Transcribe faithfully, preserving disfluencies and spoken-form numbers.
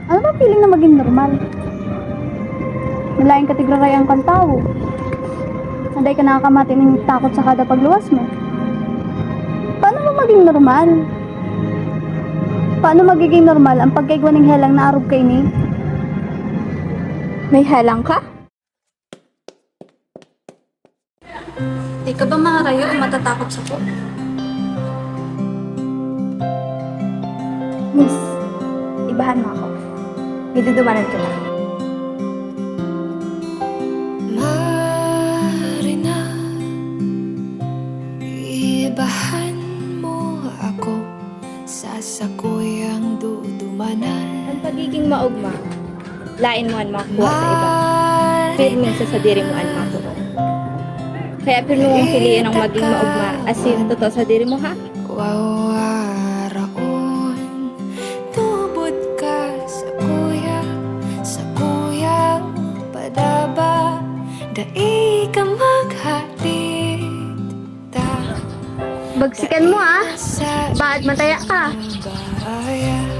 Ano ba feeling na maging normal? Nalaing katigrarayan kang tao. Sanday ka nakakamati ng takot sa kada pagluwas mo. Paano mo maging normal? Paano magiging normal ang pagkaigwa ng helang na arog kay ni? May helang ka? Di ka ba makarayo o matatakot sa po? Miss, ibahan mo ako. Gidudumanan ko na. Marina, ibahan mo ako sa sakuyang dudumanan. Ang pagiging maugma, lain mo ang makuha sa iba. Pirmin sa sadiri mo ang makuha. Kaya pirmin mong piliin ang maging maugma asin totoo sa diri mo, ha? Wawaraon, tubod ka sa kuya, sa kuyang padaba, dai ka maghalit. Bagsikan mo, ah! Baad mataya ka! Baya